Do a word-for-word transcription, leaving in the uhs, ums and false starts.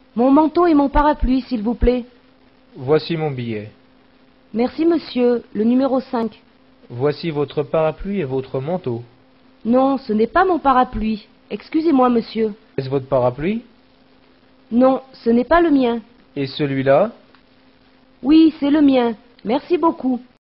Mon manteau et mon parapluie, s'il vous plaît. Voici mon billet. Merci, monsieur, le numéro cinq. Voici votre parapluie et votre manteau. Non, ce n'est pas mon parapluie. Excusez-moi, monsieur. Est-ce votre parapluie? Non, ce n'est pas le mien. Et celui-là? Oui, c'est le mien. Merci beaucoup.